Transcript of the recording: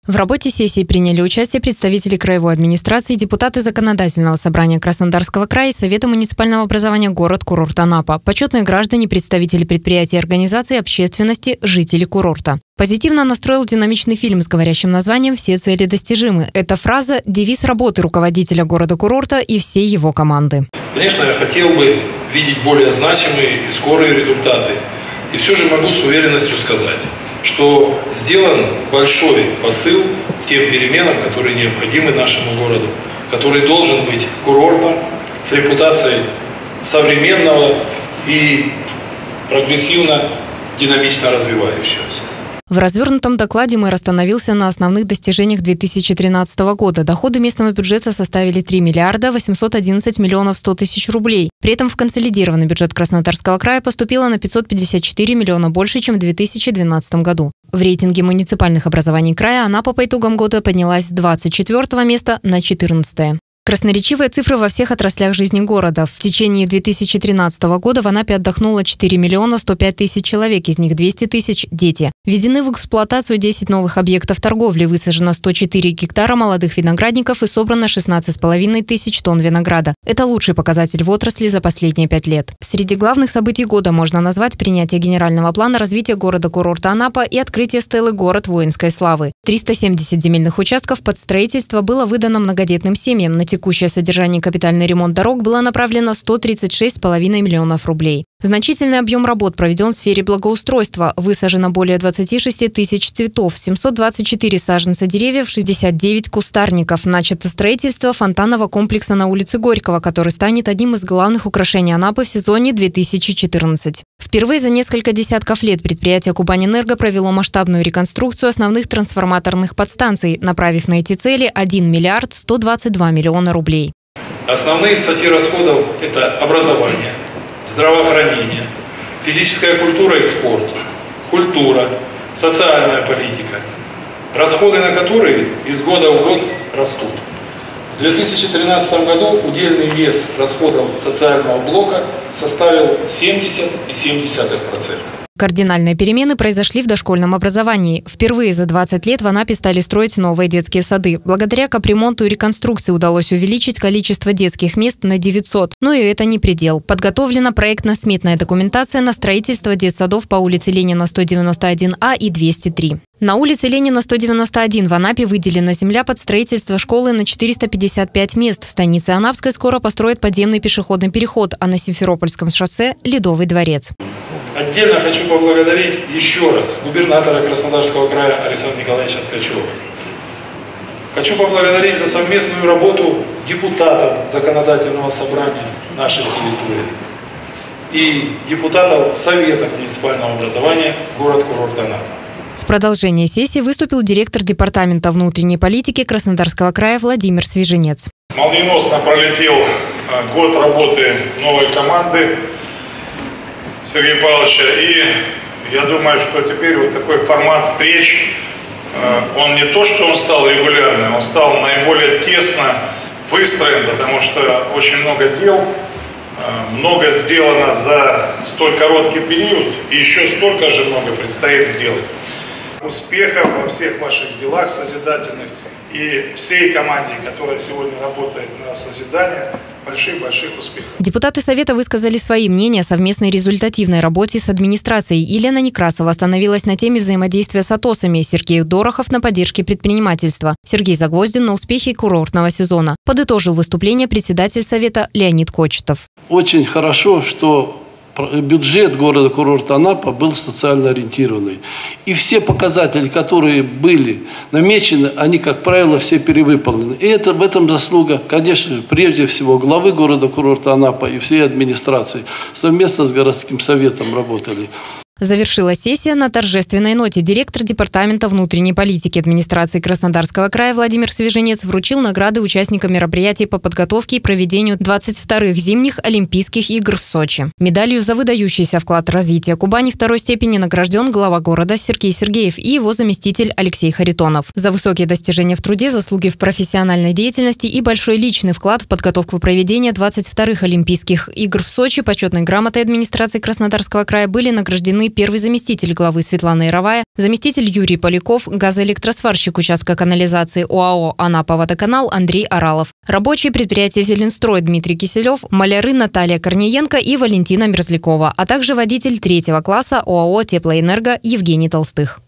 В работе сессии приняли участие представители краевой администрации, депутаты Законодательного собрания Краснодарского края и Совета муниципального образования город-курорт Анапа, почетные граждане, представители предприятий и организаций, общественности, жители курорта. Позитивно настроил динамичный фильм с говорящим названием «Все цели достижимы». Эта фраза – девиз работы руководителя города-курорта и всей его команды. Конечно, я хотел бы видеть более значимые и скорые результаты. И все же могу с уверенностью сказать, что сделан большой посыл к тем переменам, которые необходимы нашему городу, который должен быть курортом с репутацией современного и прогрессивно-динамично развивающегося. В развернутом докладе мэр остановился на основных достижениях 2013 года. Доходы местного бюджета составили 3 миллиарда 811 миллионов 100 тысяч рублей. При этом в консолидированный бюджет Краснодарского края поступило на 554 миллиона больше, чем в 2012 году. В рейтинге муниципальных образований края Анапа по итогам года поднялась с 24 места на 14-е. Красноречивые цифры во всех отраслях жизни города. В течение 2013 года в Анапе отдохнуло 4 миллиона 105 тысяч человек, из них 200 тысяч – дети. Введены в эксплуатацию 10 новых объектов торговли, высажено 104 гектара молодых виноградников и собрано 16,5 тысяч тонн винограда. Это лучший показатель в отрасли за последние 5 лет. Среди главных событий года можно назвать принятие генерального плана развития города-курорта Анапа и открытие стелы «Город воинской славы». 370 земельных участков под строительство было выдано многодетным семьям. На текущее содержание и капитальный ремонт дорог было направлено 136,5 миллионов рублей. Значительный объем работ проведен в сфере благоустройства. Высажено более 26 тысяч цветов, 724 саженца деревьев, 69 кустарников. Начато строительство фонтанного комплекса на улице Горького, который станет одним из главных украшений Анапы в сезоне 2014. Впервые за несколько десятков лет предприятие «Кубаньэнерго» провело масштабную реконструкцию основных трансформаторных подстанций, направив на эти цели 1 миллиард 122 миллиона рублей. Основные статьи расходов – это образование, здравоохранение, физическая культура и спорт, культура, социальная политика, расходы на которые из года в год растут. В 2013 году удельный вес расходов социального блока составил 70,7%. Кардинальные перемены произошли в дошкольном образовании. Впервые за 20 лет в Анапе стали строить новые детские сады. Благодаря капремонту и реконструкции удалось увеличить количество детских мест на 900. Но и это не предел. Подготовлена проектно-сметная документация на строительство детсадов по улице Ленина 191А и 203. На улице Ленина 191 в Анапе выделена земля под строительство школы на 455 мест. В станице Анапской скоро построят подземный пешеходный переход, а на Симферопольском шоссе – Ледовый дворец. Отдельно хочу поблагодарить еще раз губернатора Краснодарского края Александра Николаевича Ткачева. Хочу поблагодарить за совместную работу депутатов Законодательного собрания нашей территории и депутатов Совета муниципального образования город-курорт Анапа. В продолжение сессии выступил директор департамента внутренней политики Краснодарского края Владимир Свеженец. Молниеносно пролетел год работы новой команды Сергея Павловича, и я думаю, что теперь вот такой формат встреч, он не то, что он стал регулярным, он стал наиболее тесно выстроен, потому что очень много дел, много сделано за столь короткий период, и еще столько же много предстоит сделать. Успехов во всех ваших делах созидательных и всей команде, которая сегодня работает на созидание, больших успехов. Депутаты Совета высказали свои мнения о совместной результативной работе с администрацией. Елена Некрасова остановилась на теме взаимодействия с АТОСами, Сергей Дорохов на поддержке предпринимательства, Сергей Загвоздин на успехе курортного сезона. Подытожил выступление председатель Совета Леонид Кочетов. Очень хорошо, что бюджет города-курорта Анапа был социально ориентированный. И все показатели, которые были намечены, они, как правило, все перевыполнены. И в этом заслуга, конечно же, прежде всего главы города-курорта Анапа и всей администрации. Совместно с городским советом работали. Завершилась сессия на торжественной ноте. Директор департамента внутренней политики администрации Краснодарского края Владимир Свеженец вручил награды участникам мероприятий по подготовке и проведению 22-х зимних Олимпийских игр в Сочи. Медалью за выдающийся вклад в развитие Кубани второй степени награжден глава города Сергей Сергеев и его заместитель Алексей Харитонов. За высокие достижения в труде, заслуги в профессиональной деятельности и большой личный вклад в подготовку проведения 22-х Олимпийских игр в Сочи почетной грамотой администрации Краснодарского края были награждены страны первый заместитель главы Светлана Яровая, заместитель Юрий Поляков, газоэлектросварщик участка канализации ОАО «Анапа-Водоканал» Андрей Оралов, рабочие предприятия «Зеленстрой» Дмитрий Киселев, маляры Наталья Корниенко и Валентина Мерзлякова, а также водитель 3-го класса ОАО «Теплоэнерго» Евгений Толстых.